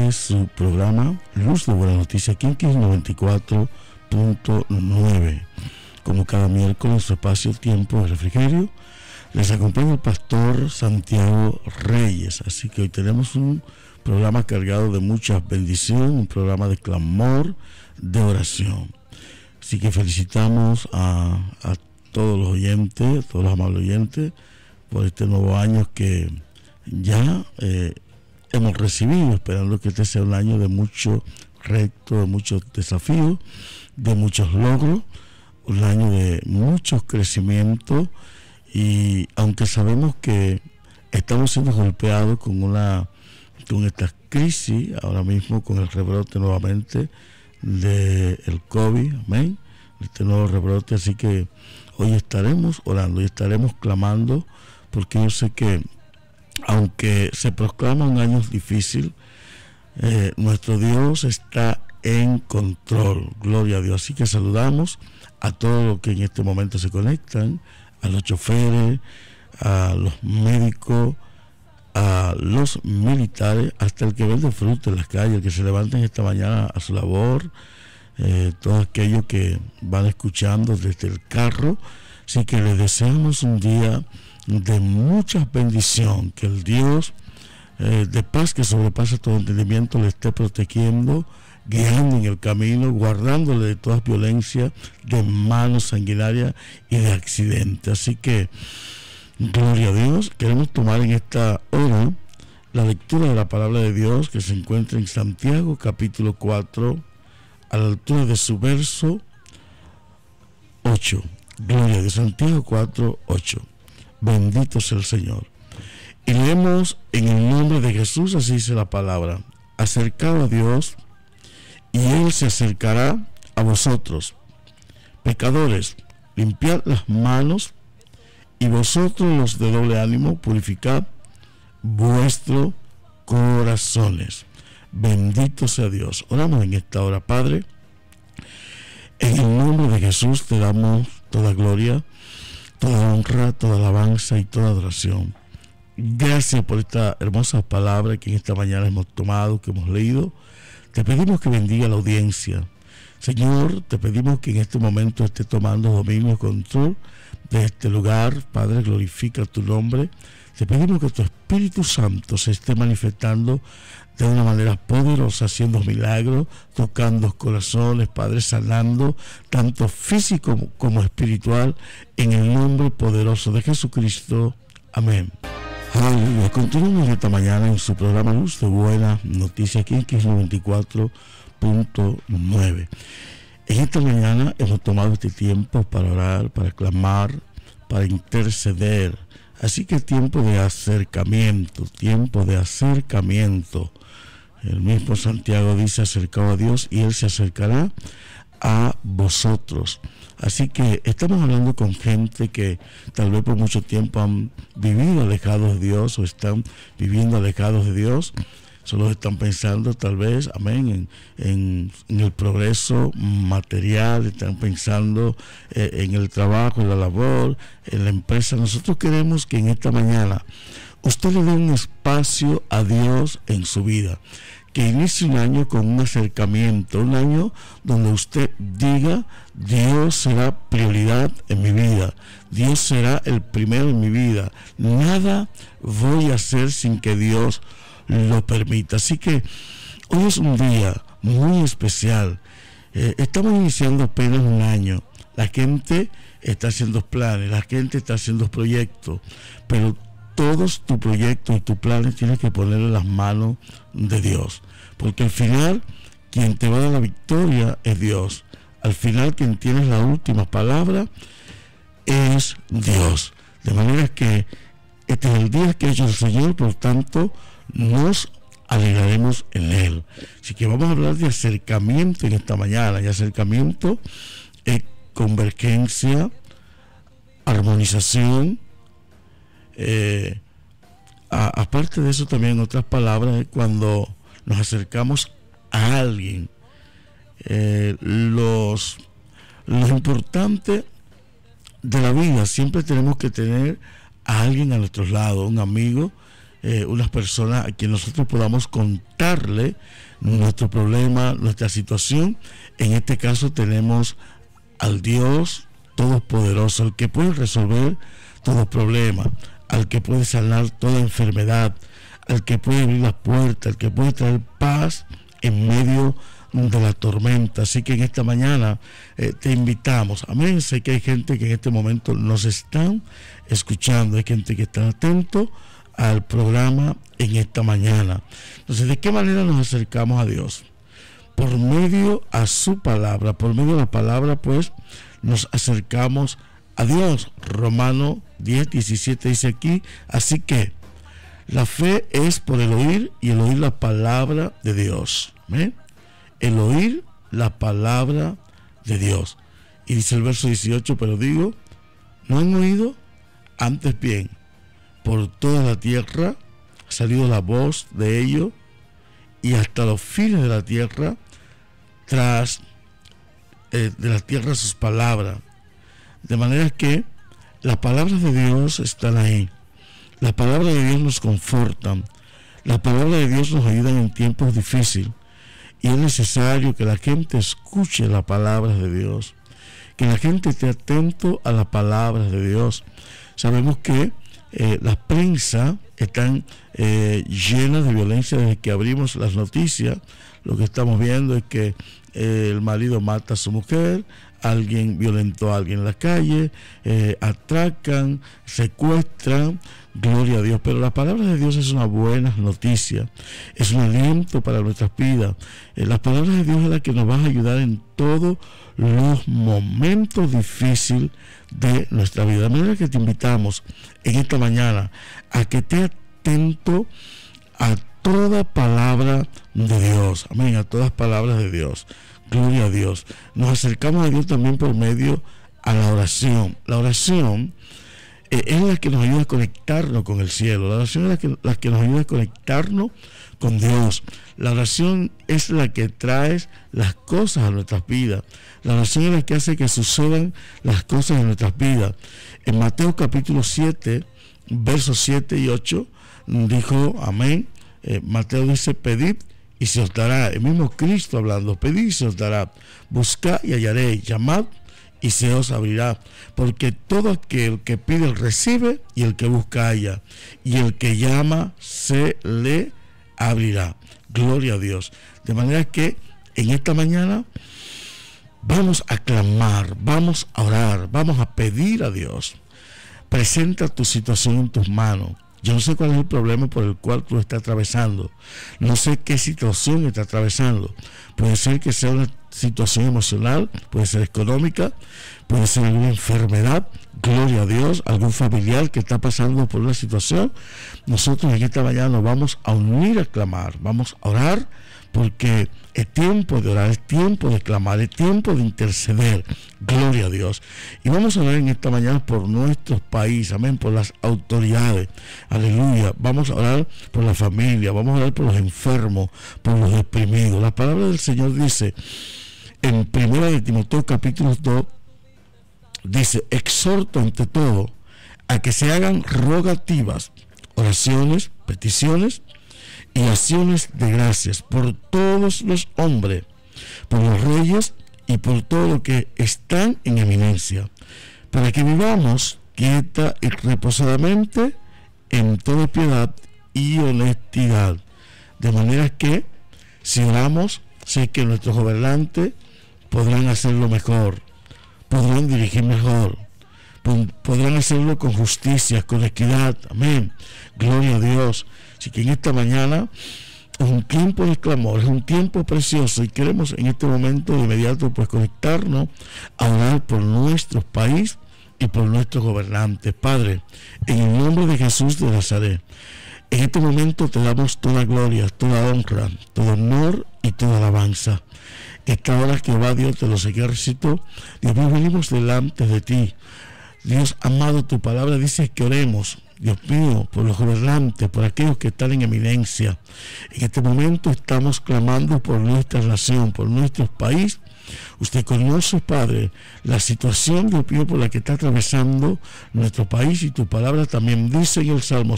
es su programa Luz de Buena Noticia, aquí en Kiss 94.9. Como cada miércoles, su espacio Tiempo de Refrigerio, les acompaña el pastor Santiago Reyes. Así que hoy tenemos un programa cargado de muchas bendiciones, un programa de clamor, de oración. Así que felicitamos a todos los oyentes, todos los amables oyentes, por este nuevo año que ya hemos recibido, esperando que este sea un año de mucho reto, de muchos desafíos, de muchos logros, un año de muchos crecimientos. Y aunque sabemos que estamos siendo golpeados con esta crisis, ahora mismo con el rebrote nuevamente del COVID, amén, este nuevo rebrote, así que hoy estaremos orando y estaremos clamando, porque yo sé que aunque se proclama un año difícil, nuestro Dios está en control, gloria a Dios. Así que saludamos a todos los que en este momento se conectan, a los choferes, a los médicos, a los militares, hasta el que vende fruta en las calles, el que se levantan esta mañana a su labor, todos aquellos que van escuchando desde el carro. Así que les deseamos un día de mucha bendición, que el Dios de paz que sobrepasa todo entendimiento le esté protegiendo, guiando en el camino, guardándole de toda violencia, de manos sanguinarias y de accidentes. Así que gloria a Dios. Queremos tomar en esta hora la lectura de la palabra de Dios que se encuentra en Santiago capítulo 4, a la altura de su verso 8. Gloria a Dios. Santiago 4, 8. Bendito sea el Señor. Y leemos en el nombre de Jesús, así dice la palabra: acercaos a Dios y Él se acercará a vosotros. Pecadores, limpiad las manos, y vosotros los de doble ánimo, purificad vuestros corazones. Bendito sea Dios. Oramos en esta hora. Padre, en el nombre de Jesús te damos toda gloria, toda honra, toda alabanza y toda adoración. Gracias por esta hermosa palabra que en esta mañana hemos tomado, que hemos leído. Te pedimos que bendiga la audiencia. Señor, te pedimos que en este momento esté tomando dominio y control de este lugar. Padre, glorifica tu nombre. Te pedimos que tu Espíritu Santo se esté manifestando de una manera poderosa, haciendo milagros, tocando corazones, Padre, sanando, tanto físico como espiritual, en el nombre poderoso de Jesucristo. Amén. Aleluya. Continuamos esta mañana en su programa Luz de Buena Noticia, aquí en Kiss 94.9. En esta mañana hemos tomado este tiempo para orar, para clamar, para interceder. Así que tiempo de acercamiento. El mismo Santiago dice: acercaos a Dios y Él se acercará a vosotros. Así que estamos hablando con gente que tal vez por mucho tiempo han vivido alejados de Dios o están viviendo alejados de Dios. Solo están pensando tal vez, amén, en el progreso material, están pensando en el trabajo, en la labor, en la empresa. Nosotros queremos que en esta mañana usted le dé un espacio a Dios en su vida, que inicie un año con un acercamiento, un año donde usted diga: Dios será prioridad en mi vida, Dios será el primero en mi vida, nada voy a hacer sin que Dios lo permita. Así que hoy es un día muy especial. Estamos iniciando apenas un año. La gente está haciendo planes, la gente está haciendo proyectos, pero todos tus proyectos y tus planes tienes que poner en las manos de Dios, porque al final quien te va a dar la victoria es Dios. Al final quien tiene la última palabra es Dios. De manera que este es el día que ha hecho el Señor, por tanto nos alegraremos en Él. Así que vamos a hablar de acercamiento en esta mañana. Y acercamiento es convergencia, armonización. Aparte de eso, también en otras palabras, es cuando nos acercamos a alguien. Lo importante de la vida, siempre tenemos que tener a alguien a nuestro lado, un amigo unas personas a quien nosotros podamos contarle nuestro problema, nuestra situación. En este caso tenemos al Dios Todopoderoso, el que puede resolver todo problema, al que puede sanar toda enfermedad, al que puede abrir las puertas, al que puede traer paz en medio de la tormenta. Así que en esta mañana te invitamos, amén. Sé que hay gente que en este momento nos están escuchando, hay gente que está atento al programa en esta mañana. Entonces, ¿de qué manera nos acercamos a Dios? Por medio a su palabra, por medio de la palabra, pues, nos acercamos a Dios. Romanos 10:17 dice aquí, así que la fe es por el oír y el oír la palabra de Dios. ¿Amén? El oír la palabra de Dios. Y dice el verso 18, pero digo, ¿no han oído? Antes bien, por toda la tierra ha salido la voz de ellos, y hasta los fines de la tierra, tras de la tierra sus palabras. De manera que las palabras de Dios están ahí. Las palabras de Dios nos confortan. Las palabras de Dios nos ayudan en tiempos difíciles. Y es necesario que la gente escuche las palabras de Dios, que la gente esté atento a las palabras de Dios. Sabemos que la prensa están llenas de violencia desde que abrimos las noticias. Lo que estamos viendo es que el marido mata a su mujer, alguien violentó a alguien en la calle, atracan, secuestran, gloria a Dios. Pero la palabra de Dios es una buena noticia, es un aliento para nuestras vidas. Las palabras de Dios es la que nos va a ayudar en todos los momentos difíciles de nuestra vida. De manera que te invitamos en esta mañana a que estés atento a toda palabra de Dios, amén, a todas palabras de Dios. Gloria a Dios. Nos acercamos a Dios también por medio a la oración. La oración es la que nos ayuda a conectarnos con el cielo. La oración es la que nos ayuda a conectarnos con Dios. La oración es la que trae las cosas a nuestras vidas. La oración es la que hace que sucedan las cosas en nuestras vidas. En Mateo capítulo 7, versos 7 y 8, dijo, amén, Mateo dice, pedid y se os dará. El mismo Cristo hablando, pedid y se os dará. Buscad y hallaréis, llamad y se os abrirá. Porque todo aquel que pide recibe, y el que busca halla, y el que llama se le abrirá. Gloria a Dios. De manera que en esta mañana vamos a clamar, vamos a orar, vamos a pedir a Dios. Presenta tu situación en tus manos. Yo no sé cuál es el problema por el cual tú estás atravesando. No sé qué situación estás atravesando. Puede ser que sea una situación emocional, puede ser económica, puede ser alguna enfermedad, gloria a Dios, algún familiar que está pasando por una situación. Nosotros en esta mañana nos vamos a unir a clamar, vamos a orar, porque es tiempo de orar, es tiempo de clamar, es tiempo de interceder, gloria a Dios. Y vamos a orar en esta mañana por nuestros países, amén, por las autoridades, aleluya. Vamos a orar por la familia, vamos a orar por los enfermos, por los deprimidos. La palabra del Señor dice en 1 de Timoteo capítulo 2, dice, exhorto ante todo a que se hagan rogativas, oraciones, peticiones y acciones de gracias por todos los hombres, por los reyes y por todos los que están en eminencia, para que vivamos quieta y reposadamente en toda piedad y honestidad. De manera que si oramos, sé que nuestros gobernantes podrán hacerlo mejor, podrán dirigir mejor, podrán hacerlo con justicia, con equidad, amén, gloria a Dios. Así que en esta mañana es un tiempo de clamor, es un tiempo precioso, y queremos en este momento de inmediato pues conectarnos a orar por nuestro país y por nuestros gobernantes. Padre, en el nombre de Jesús de Nazaret, en este momento te damos toda gloria, toda honra, todo honor y toda alabanza. Esta hora, Jehová Dios de los ejércitos, Dios mío, venimos delante de ti. Dios amado, tu palabra dice que oremos, Dios mío, por los gobernantes, por aquellos que están en eminencia. En este momento estamos clamando por nuestra nación, por nuestro país Usted conoce, Padre, la situación, Dios mío, por la que está atravesando nuestro país, y tu palabra también dice en el Salmo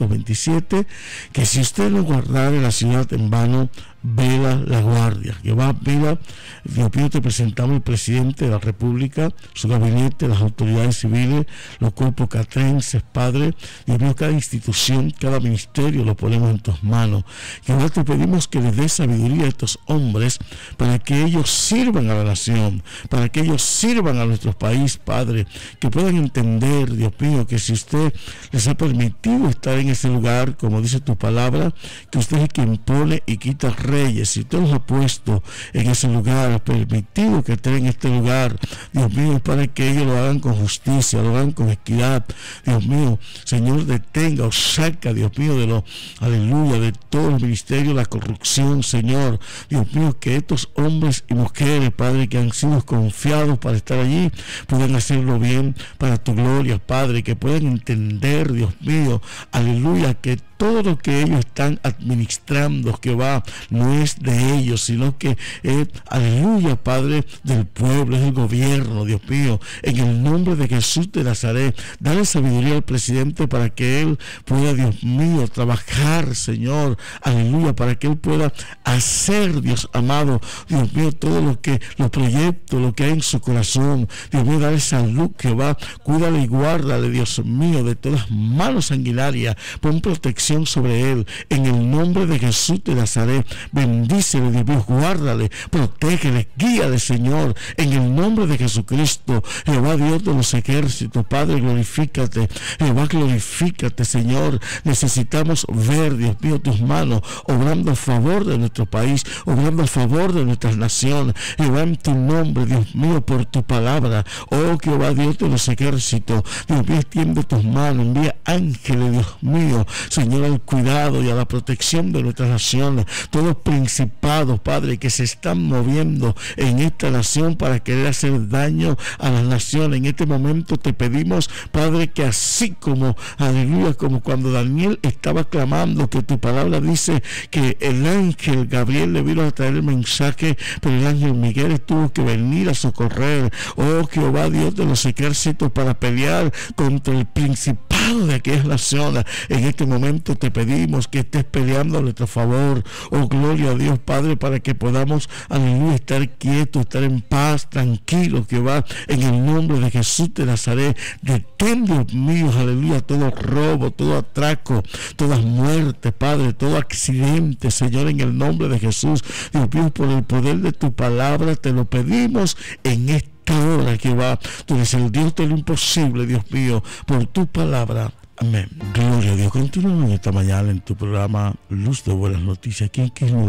127 que si usted no guardara la ciudad, en vano vela la guardia. Jehová, vela, Dios mío, te presentamos el presidente de la República, su gabinete, las autoridades civiles, los cuerpos catrenses, Padre, Dios mío, cada institución, cada ministerio lo ponemos en tus manos. Jehová, te pedimos que les des sabiduría a estos hombres para que ellos sirvan a la nación, para que ellos sirvan a nuestro país, Padre, que puedan entender, Dios mío, que si usted les ha permitido estar en ese lugar, como dice tu palabra, que usted es quien pone y quita reyes, si usted los ha puesto en ese lugar, ha permitido que estén en este lugar, Dios mío, es para que ellos lo hagan con justicia, lo hagan con equidad. Dios mío, Señor, detenga o saca, Dios mío, de los, aleluya, de todos los ministerios, la corrupción, Señor. Dios mío, que estos hombres y mujeres, Padre, que han sido confiados para estar allí, puedan hacerlo bien para tu gloria, Padre, que puedan entender, Dios mío, aleluya, que todo lo que ellos están administrando, Jehová, no es de ellos, sino que es, aleluya, Padre, del pueblo, es el gobierno, Dios mío. En el nombre de Jesús de Nazaret, dale sabiduría al presidente para que él pueda, Dios mío, trabajar, Señor, aleluya, para que él pueda hacer, Dios amado, Dios mío, todo lo que, los proyectos, lo que hay en su corazón. Dios mío, dale salud, Jehová, cuídale y guárdale, Dios mío, de todas manos sanguinarias, pon protección sobre él, en el nombre de Jesús de Nazaret. Bendícele, Dios mío, guárdale, protégele, guíale, Señor, en el nombre de Jesucristo. Jehová, Dios de los ejércitos, Padre, glorifícate, Jehová, glorifícate, Señor. Necesitamos ver, Dios mío, tus manos obrando a favor de nuestro país, obrando a favor de nuestras naciones. Jehová, en tu nombre, Dios mío, por tu palabra, oh Jehová, Dios de los ejércitos, Dios mío, extiende tus manos, envía ángeles, Dios mío, Señor, al cuidado y a la protección de nuestras naciones, todos principados, Padre, que se están moviendo en esta nación para querer hacer daño a las naciones. En este momento te pedimos, Padre, que así como, aleluya, como cuando Daniel estaba clamando, que tu palabra dice que el ángel Gabriel le vino a traer el mensaje, pero el ángel Miguel tuvo que venir a socorrer, oh Jehová, Dios de los ejércitos, para pelear contra el principado de aquellas naciones. En este momento te pedimos que estés peleando a nuestro favor, oh gloria a Dios, Padre, para que podamos, aleluya, estar quietos, estar en paz, tranquilos, Jehová, en el nombre de Jesús de Nazaret. Detén, Dios mío, aleluya, todo robo, todo atraco, todas muertes, Padre, todo accidente, Señor, en el nombre de Jesús. Dios mío, por el poder de tu palabra te lo pedimos en esta hora, Jehová. Tú eres el Dios de lo imposible, Dios mío, por tu palabra. Amén. Gloria a Dios. Continuamos en esta mañana en tu programa Luz de Buenas Noticias, aquí en Kiss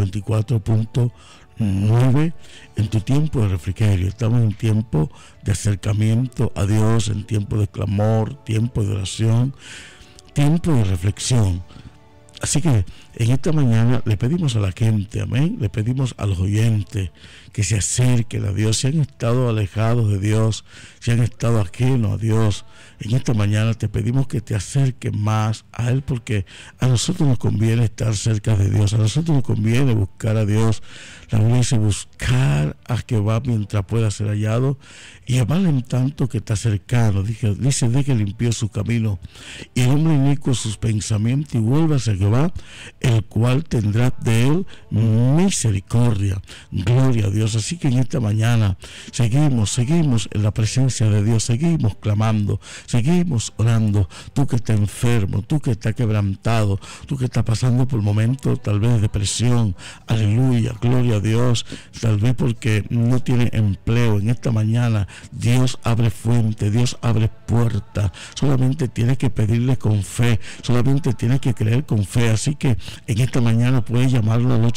94.9, en tu tiempo de refrigerio. Estamos en tiempo de acercamiento a Dios, en tiempo de clamor, tiempo de oración, tiempo de reflexión. Así que en esta mañana le pedimos a la gente, amén, le pedimos a los oyentes que se acerquen a Dios, si han estado alejados de Dios, si han estado ajenos a Dios. En esta mañana te pedimos que te acerques más a Él, porque a nosotros nos conviene estar cerca de Dios, a nosotros nos conviene buscar a Dios. La Biblia dice buscar a Jehová mientras pueda ser hallado y amarle en tanto que está cercano. Dice, deje limpio su camino y el hombre inicuo sus pensamientos y vuelva hacia Jehová, el cual tendrá de él misericordia. Gloria a Dios. Así que en esta mañana seguimos en la presencia de Dios, seguimos clamando, seguimos orando. Tú que estás enfermo, tú que estás quebrantado, tú que estás pasando por momentos tal vez de depresión, aleluya, gloria a Dios, tal vez porque no tienes empleo. En esta mañana Dios abre fuente, Dios abre puerta. Solamente tienes que pedirle con fe, solamente tienes que creer con fe. Así que en esta mañana puedes llamarlo al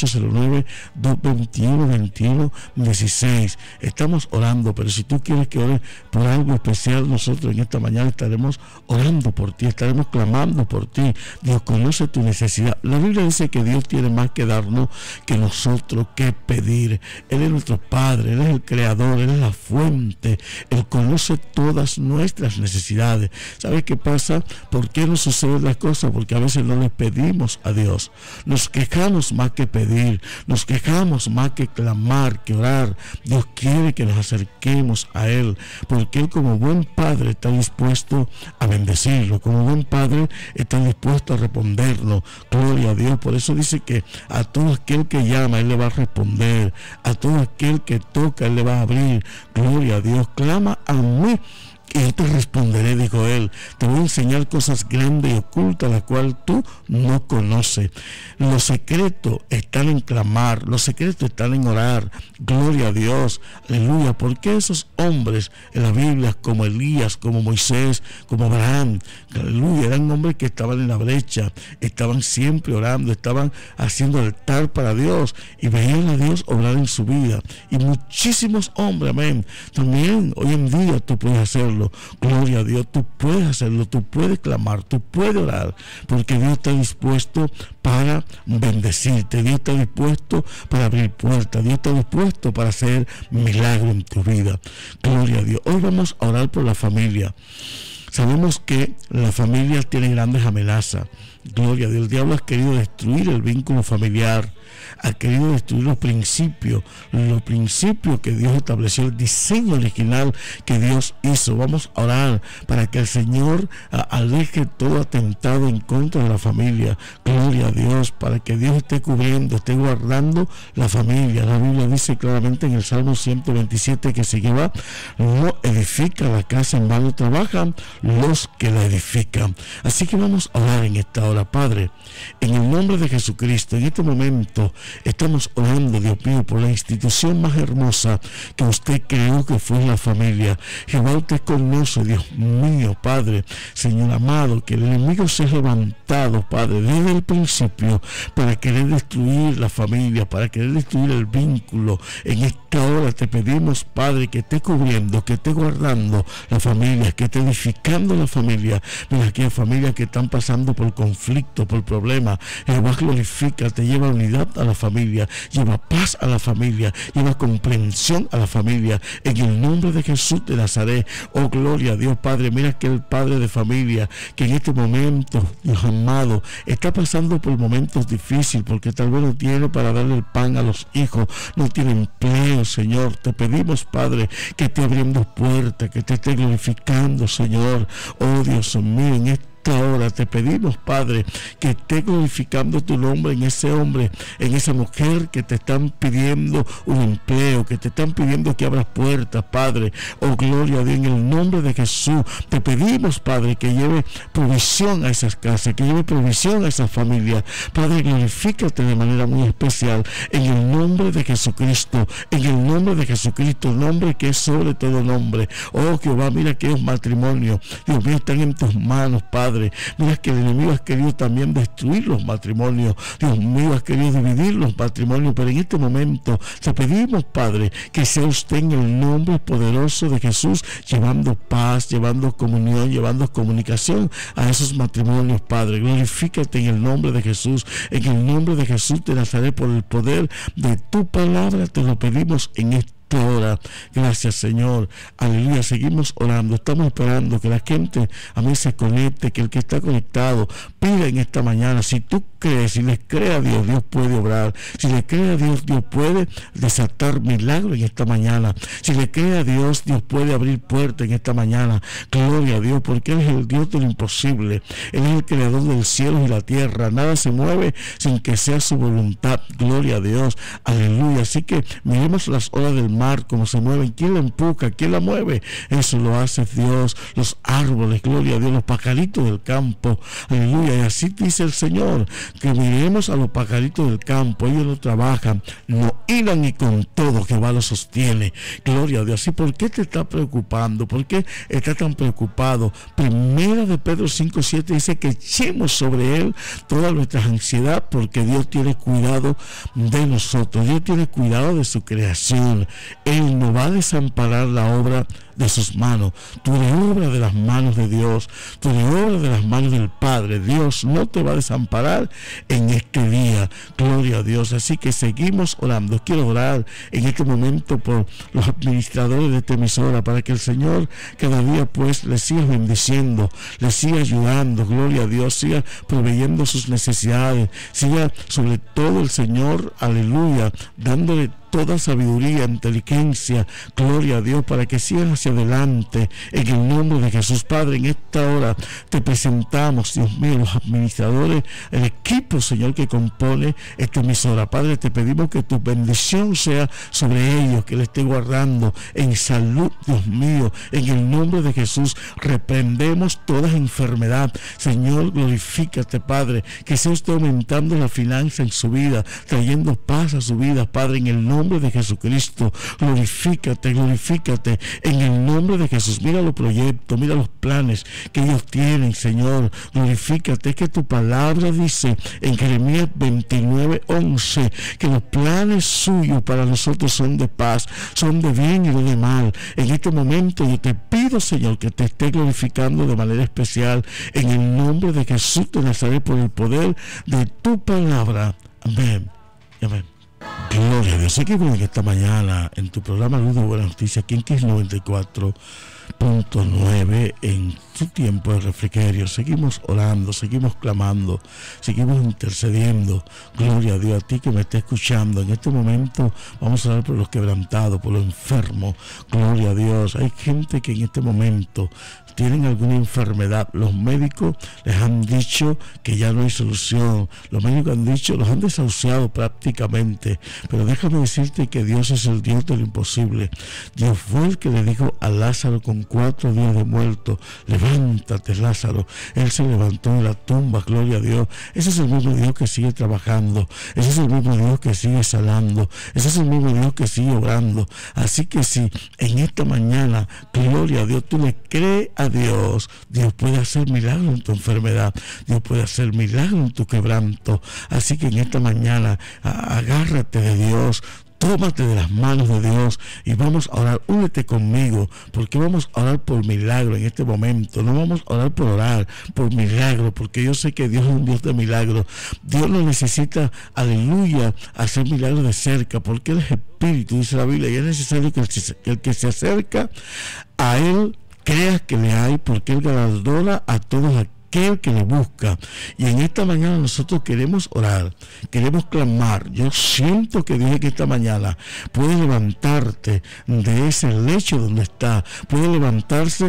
809-221-2116. Estamos orando, pero si tú quieres que ore por algo especial, nosotros en esta mañana estaremos orando por ti, estaremos clamando por ti. Dios conoce tu necesidad. La Biblia dice que Dios tiene más que darnos que nosotros que pedir. Él es nuestro Padre, Él es el Creador, Él es la fuente. Él conoce todas nuestras necesidades. ¿Sabes qué pasa? ¿Por qué no suceden las cosas? Porque a veces no le pedimos a Dios. nos quejamos más que pedir, nos quejamos más que clamar, que orar. Dios quiere que nos acerquemos a Él, porque Él como buen Padre está dispuesto a bendecirlo, como buen Padre está dispuesto a respondernos. Gloria a Dios. Por eso dice que a todo aquel que llama, Él le va a responder, a todo aquel que toca, Él le va a abrir. Gloria a Dios. Clama a mí y yo te responderé, dijo Él. Te voy a enseñar cosas grandes y ocultas, las cuales tú no conoces. Los secretos están en clamar, los secretos están en orar. Gloria a Dios, aleluya. Porque esos hombres en la Biblia, como Elías, como Moisés, como Abraham, aleluya, eran hombres que estaban en la brecha, estaban siempre orando, estaban haciendo altar para Dios y veían a Dios obrar en su vida. Y muchísimos hombres, amén, también hoy en día tú puedes hacerlo. Gloria a Dios, tú puedes hacerlo, tú puedes clamar, tú puedes orar, porque Dios está dispuesto para bendecirte, Dios está dispuesto para abrir puertas, Dios está dispuesto para hacer milagros en tu vida. Gloria a Dios. Hoy vamos a orar por la familia. Sabemos que la familia tiene grandes amenazas. Gloria a Dios. El diablo ha querido destruir el vínculo familiar, ha querido destruir los principios que Dios estableció, el diseño original que Dios hizo. Vamos a orar para que el Señor aleje todo atentado en contra de la familia. Gloria a Dios, para que Dios esté cubriendo, esté guardando la familia. La Biblia dice claramente en el Salmo 127 que si Jehová no edifica la casa, en vano trabajan los que la edifican. Así que vamos a orar en esta hora. Padre, en el nombre de Jesucristo, en este momento estamos orando, Dios mío, por la institución más hermosa que usted creó, que fue la familia. Jehová, usted conoce, Dios mío, Padre, Señor amado, que el enemigo se ha levantado, Padre, desde el principio para querer destruir la familia, para querer destruir el vínculo. En esta hora te pedimos, Padre, que esté cubriendo, que esté guardando la familia, que esté edificando la familia. Mira, aquellas familias que están pasando por conflicto, por problemas, Jehová, glorifica, te lleva unidad a la familia, lleva paz a la familia, lleva comprensión a la familia, en el nombre de Jesús de Nazaret. Oh, gloria a Dios, Padre. Mira que el padre de familia que en este momento, Dios amado, está pasando por momentos difíciles, porque tal vez no tiene para darle el pan a los hijos, no tiene empleo, Señor. Te pedimos, Padre, que esté abriendo puertas, que te esté glorificando, Señor. Oh, Dios mío, en ahora te pedimos, Padre, que esté glorificando tu nombre en ese hombre, en esa mujer que te están pidiendo un empleo, que te están pidiendo que abras puertas, Padre. Oh, gloria a Dios, en el nombre de Jesús te pedimos, Padre, que lleve provisión a esas casas, que lleve provisión a esas familias. Padre, glorifícate de manera muy especial en el nombre de Jesucristo, en el nombre de Jesucristo, el nombre que es sobre todo nombre. Oh, Jehová, mira que los matrimonios, Dios mío, están en tus manos, Padre. Mira que el enemigo ha querido también destruir los matrimonios. Dios mío, ha querido dividir los matrimonios, pero en este momento te pedimos, Padre, que sea usted en el nombre poderoso de Jesús, llevando paz, llevando comunión, llevando comunicación a esos matrimonios, Padre. Glorifícate en el nombre de Jesús, en el nombre de Jesús de Nazaret, por el poder de tu palabra, te lo pedimos en esta hora. Gracias, Señor. Aleluya. Seguimos orando. Estamos esperando que la gente a mí se conecte, que el que está conectado pida en esta mañana. Si tú crees, si le crees a Dios, Dios puede obrar. Si le crees a Dios, Dios puede desatar milagros en esta mañana. Si le crees a Dios, Dios puede abrir puertas en esta mañana. Gloria a Dios, porque Él es el Dios de lo imposible. Él es el creador del cielo y la tierra. Nada se mueve sin que sea su voluntad. Gloria a Dios. Aleluya. Así que miremos las olas del mar, cómo se mueven. ¿Quién la empuja? ¿Quién la mueve? Eso lo hace Dios. Los árboles, gloria a Dios, los pajaritos del campo. Aleluya. Y así dice el Señor, que miremos a los pajaritos del campo. Ellos no trabajan, no hilan, y con todo Jehová los sostiene. Gloria a Dios. ¿Y por qué te está preocupando? ¿Por qué está tan preocupado? Primera de Pedro 5:7 dice que echemos sobre Él toda nuestra ansiedad, porque Dios tiene cuidado de nosotros. Dios tiene cuidado de su creación. Él no va a desamparar la obra de sus manos. Tú eres obra de las manos de Dios, tú eres obra de las manos del Padre. Dios no te va a desamparar en este día, gloria a Dios. Así que seguimos orando. Quiero orar en este momento por los administradores de esta emisora, para que el Señor cada día pues les siga bendiciendo, les siga ayudando, gloria a Dios, siga proveyendo sus necesidades, siga sobre todo el Señor, aleluya, dándole toda sabiduría, inteligencia, gloria a Dios, para que sigan hacia adelante en el nombre de Jesús. Padre, en esta hora te presentamos, Dios mío, los administradores, el equipo, Señor, que compone esta emisora. Padre, te pedimos que tu bendición sea sobre ellos, que les esté guardando en salud, Dios mío, en el nombre de Jesús. Reprendemos toda enfermedad, Señor, glorifícate, Padre, que sea usted aumentando la finanza en su vida, trayendo paz a su vida, Padre, en el nombre de Jesucristo. Glorifícate en el nombre de Jesús. Mira los proyectos, mira los planes que ellos tienen, Señor. Glorifícate. Es que tu palabra dice en Jeremías 29:11 que los planes suyos para nosotros son de paz, son de bien y no de mal. En este momento yo te pido, Señor, que te esté glorificando de manera especial en el nombre de Jesús de Nazaret, por el poder de tu palabra. Amén. Amén. Gloria a Dios. Seguimos en esta mañana en tu programa Luz de Buenas Noticias, aquí en Kiss 94.9, en tu tiempo de refrigerio. Seguimos orando, seguimos clamando, seguimos intercediendo. Gloria a Dios. A ti que me está escuchando en este momento, vamos a orar por los quebrantados, por los enfermos. Gloria a Dios. Hay gente que en este momento tienen alguna enfermedad. Los médicos les han dicho que ya no hay solución. Los médicos han dicho, los han desahuciado prácticamente. Pero déjame decirte que Dios es el Dios de lo imposible. Dios fue el que le dijo a Lázaro con 4 días de muerto: levántate, Lázaro. Él se levantó de la tumba, gloria a Dios. Ese es el mismo Dios que sigue trabajando. Ese es el mismo Dios que sigue sanando. Ese es el mismo Dios que sigue obrando. Así que si en esta mañana, gloria a Dios, tú le crees a Dios, Dios puede hacer milagro en tu enfermedad, Dios puede hacer milagro en tu quebranto. Así que en esta mañana agárrate de Dios, tómate de las manos de Dios y vamos a orar. Únete conmigo, porque vamos a orar por milagro en este momento. No vamos a orar por orar, por milagro, porque yo sé que Dios es un Dios de milagro. Dios no necesita, aleluya, hacer milagros de cerca, porque Él es espíritu, dice la Biblia, y es necesario que el que se acerca a Él crea que le hay, porque Él galardona a todos aquel que le busca. Y en esta mañana nosotros queremos orar, queremos clamar. Yo siento que Dios en esta mañana puede levantarte de ese lecho donde está, puede levantarte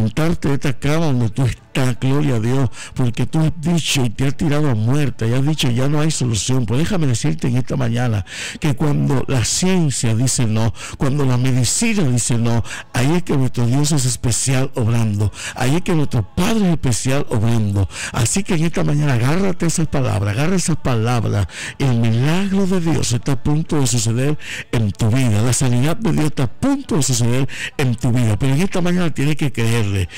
de esta cama donde tú estás, gloria a Dios, porque tú has dicho y te has tirado a muerte y has dicho ya no hay solución. Pues déjame decirte en esta mañana que cuando la ciencia dice no, cuando la medicina dice no, ahí es que nuestro Dios es especial obrando, ahí es que nuestro Padre es especial obrando. Así que en esta mañana agárrate esas palabras, agarra esas palabras. El milagro de Dios está a punto de suceder en tu vida, la sanidad de Dios está a punto de suceder en tu vida, pero en esta mañana tienes que creerle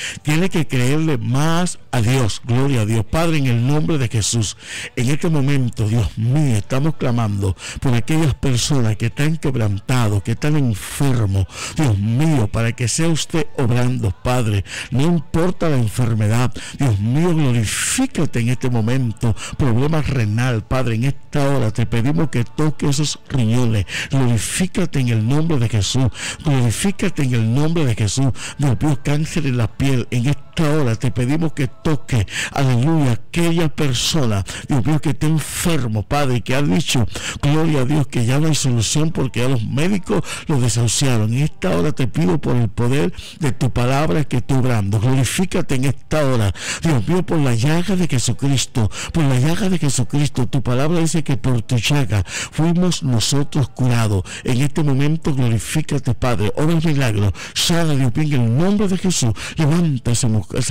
más a Dios. Gloria a Dios. Padre, en el nombre de Jesús, en este momento, Dios mío, estamos clamando por aquellas personas que están quebrantados, que están enfermos, Dios mío, para que sea usted obrando, Padre, no importa la enfermedad. Dios mío, glorifícate en este momento. Problema renal, Padre, en esta hora te pedimos que toque esos riñones. Glorifícate en el nombre de Jesús, glorifícate en el nombre de Jesús. Dios mío, cáncer en la piel, en esta hora te pedimos que toque, aleluya, aquella persona, Dios mío, que está enfermo, Padre, que ha dicho, gloria a Dios, que ya no hay solución porque ya los médicos lo desahuciaron. En esta hora te pido por el poder de tu palabra que tú obrando. Glorifícate en esta hora, Dios mío, por la llaga de Jesucristo, por la llaga de Jesucristo. Tu palabra dice que por tu llaga fuimos nosotros curados. En este momento glorifícate, Padre, obra el milagro, sana, Dios mío, en el nombre de Jesús. Levanta esa mujer,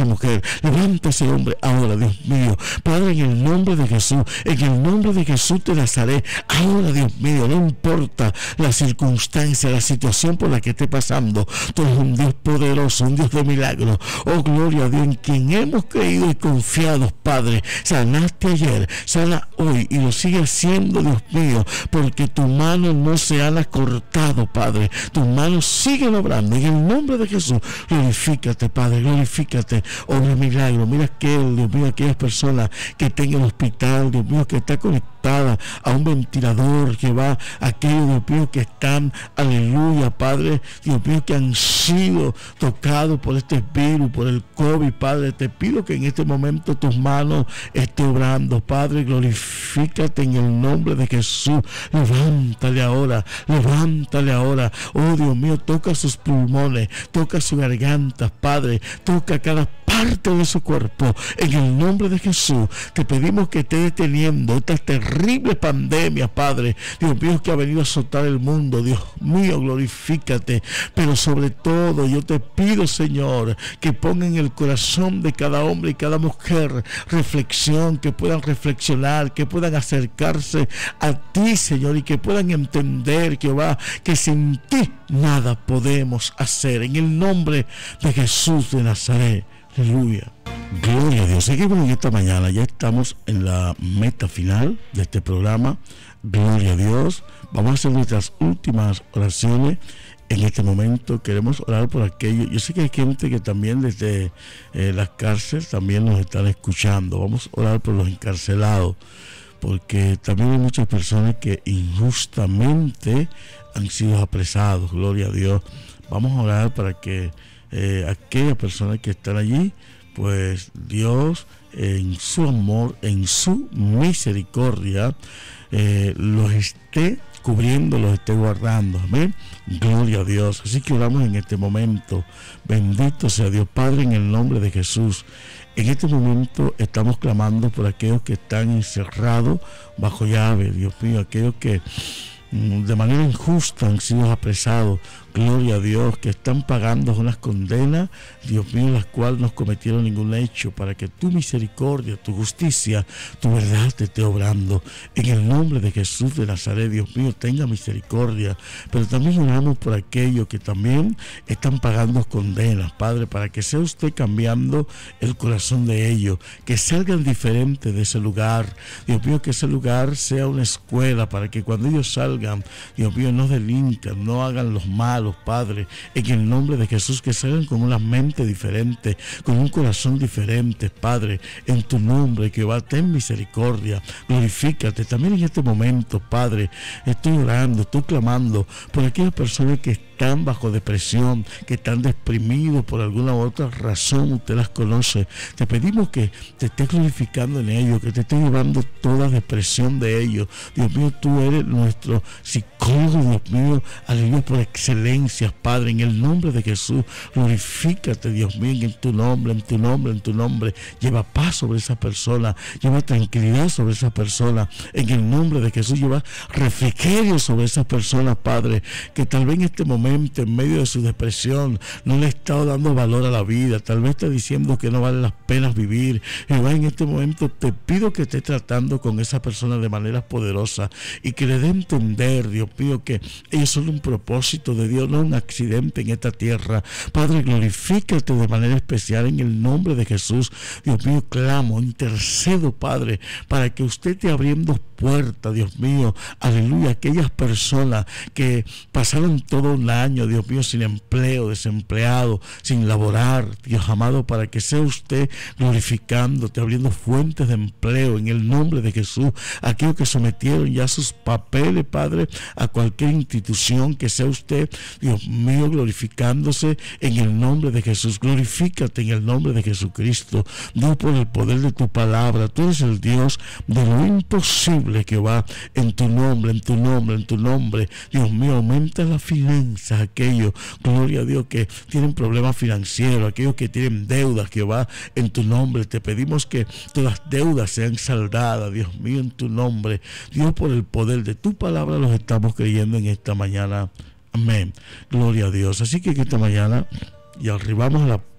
Levanta ese hombre ahora, Dios mío. Padre, en el nombre de Jesús, en el nombre de Jesús de Nazaret, ahora, Dios mío, no importa la circunstancia, la situación por la que esté pasando, tú eres un Dios poderoso, un Dios de milagros. Oh, gloria a Dios, en quien hemos creído y confiado, Padre. Sanaste ayer, sana hoy y lo sigue haciendo, Dios mío, porque tu mano no se ha cortado, Padre. Tu mano sigue obrando. En el nombre de Jesús, glorifícate, Padre, glorifícate. Obra milagro. Mira aquel, Dios mío, aquellas personas que están en el hospital, Dios mío, que está conectada a un ventilador, que va, aquellos, Dios mío, que están, aleluya, Padre, Dios mío, que han sido tocados por este virus, por el COVID, Padre. Te pido que en este momento tus manos estén obrando, Padre. Glorifícate en el nombre de Jesús. Levántale ahora, levántale ahora. Oh, Dios mío, toca sus pulmones, toca su garganta, Padre, toca cada parte de su cuerpo. En el nombre de Jesús te pedimos que esté deteniendo estas terribles pandemias, Padre, Dios mío, que ha venido a azotar el mundo. Dios mío, glorifícate. Pero sobre todo yo te pido, Señor, que ponga en el corazón de cada hombre y cada mujer reflexión, que puedan reflexionar, que puedan acercarse a ti, Señor, y que puedan entender, Jehová, que sin ti nada podemos hacer. En el nombre de Jesús de Nazaret. Aleluya. Gloria a Dios. Seguimos en esta mañana. Ya estamos en la meta final de este programa. Gloria a Dios. Vamos a hacer nuestras últimas oraciones. En este momento queremos orar por aquello. Yo sé que hay gente que también desde las cárceles también nos están escuchando. Vamos a orar por los encarcelados, porque también hay muchas personas que injustamente han sido apresados. Gloria a Dios. Vamos a orar para que aquellas personas que están allí, pues Dios en su amor, en su misericordia, los esté cubriendo, los esté guardando. Amén. Gloria a Dios. Así que oramos en este momento. Bendito sea Dios Padre, en el nombre de Jesús. En este momento estamos clamando por aquellos que están encerrados bajo llave. Dios mío, aquellos que de manera injusta han sido apresados. Gloria a Dios, que están pagando unas condenas, Dios mío, las cuales no cometieron ningún hecho, para que tu misericordia, tu justicia, tu verdad te esté obrando. En el nombre de Jesús de Nazaret, Dios mío, tenga misericordia. Pero también oramos por aquellos que también están pagando condenas, Padre, para que sea usted cambiando el corazón de ellos, que salgan diferentes de ese lugar. Dios mío, que ese lugar sea una escuela, para que cuando ellos salgan, Dios mío, no delincan, no hagan los malos, Padre, en el nombre de Jesús, que salgan con una mente diferente, con un corazón diferente, Padre, en tu nombre, Jehová, ten misericordia, glorifícate. También en este momento, Padre, estoy orando, estoy clamando por aquellas personas que están bajo depresión, que están deprimidos por alguna u otra razón, usted las conoce. Te pedimos que te estés glorificando en ellos, que te estés llevando toda depresión de ellos. Dios mío, tú eres nuestro psicólogo, Dios mío, aleluya, por excelencia, Padre, en el nombre de Jesús, glorifícate, Dios mío, en tu nombre, en tu nombre, en tu nombre. Lleva paz sobre esa persona, lleva tranquilidad sobre esa persona, en el nombre de Jesús. Lleva refrigerio sobre esa persona, Padre, que tal vez en este momento, en medio de su depresión, no le ha estado dando valor a la vida, tal vez está diciendo que no vale la pena vivir. Jehová, en este momento te pido que esté tratando con esa persona de manera poderosa y que le dé a entender, Dios mío, que ellos son un propósito de Dios, no un accidente en esta tierra. Padre, glorifícate de manera especial en el nombre de Jesús. Dios mío, clamo, intercedo, Padre, para que usted esté abriendo puertas, Dios mío, aleluya, aquellas personas que pasaron todo un año, Dios mío, sin empleo, desempleado, sin laborar, Dios amado, para que sea usted glorificándote, abriendo fuentes de empleo en el nombre de Jesús. Aquellos que sometieron ya sus papeles, Padre, a cualquier institución, que sea usted, Dios mío, glorificándose en el nombre de Jesús. Glorifícate en el nombre de Jesucristo. Dios, por el poder de tu palabra, tú eres el Dios de lo imposible, Jehová, en tu nombre, en tu nombre, en tu nombre. Dios mío, aumenta las finanzas, aquellos, gloria a Dios, que tienen problemas financieros, aquellos que tienen deudas, Jehová, en tu nombre. Te pedimos que todas las deudas sean saldadas, Dios mío, en tu nombre. Dios, por el poder de tu palabra los estamos creyendo en esta mañana. Amén. Gloria a Dios. Así que esta mañana ya arribamos a la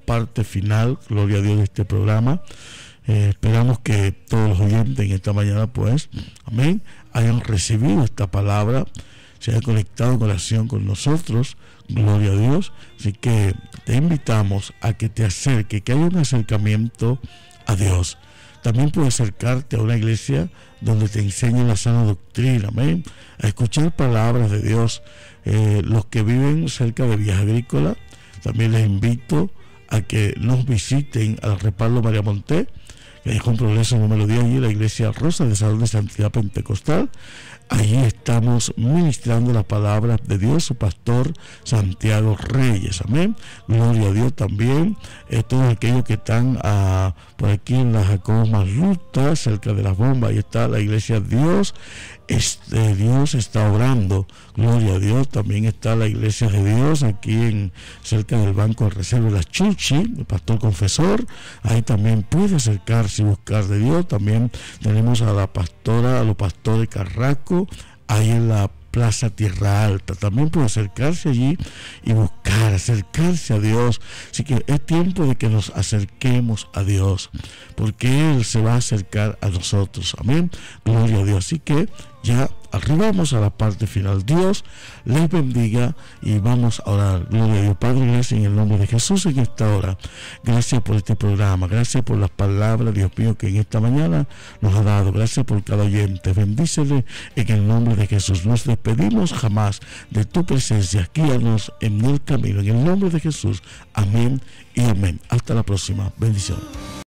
parte final, gloria a Dios, de este programa. Esperamos que todos los oyentes en esta mañana, pues, amén, hayan recibido esta palabra, se hayan conectado en oración con nosotros, gloria a Dios. Así que te invitamos a que te acerques, que haya un acercamiento a Dios. También puedes acercarte a una iglesia donde te enseñen la sana doctrina, amén, a escuchar palabras de Dios. Los que viven cerca de Vías Agrícolas, también les invito a que nos visiten al Respaldo María Monté, que es un progreso número 10, allí la iglesia Rosa de Salón de Santidad Pentecostal. Allí estamos ministrando la palabra de Dios, su pastor Santiago Reyes, amén, gloria a Dios. También todos aquellos que están por aquí en la Jacobo Masluta, cerca de las bombas, ahí está la iglesia Dios. Dios está orando, gloria a Dios. También está la iglesia de Dios aquí cerca del Banco de Reserva de la Chuchi, el pastor confesor. Ahí también puede acercarse y buscar de Dios. También tenemos a la pastora, a los pastores Carrasco, ahí en la Plaza Tierra Alta. También puede acercarse allí y buscar, acercarse a Dios. Así que es tiempo de que nos acerquemos a Dios, porque Él se va a acercar a nosotros, amén, gloria a Dios. Así que ya arribamos a la parte final. Dios les bendiga y vamos a orar. Gloria a Dios. Padre, gracias en el nombre de Jesús en esta hora. Gracias por este programa. Gracias por las palabras, Dios mío, que en esta mañana nos ha dado. Gracias por cada oyente. Bendícele en el nombre de Jesús. Nos despedimos jamás de tu presencia. Guíanos en el camino. En el nombre de Jesús. Amén y amén. Hasta la próxima. Bendiciones.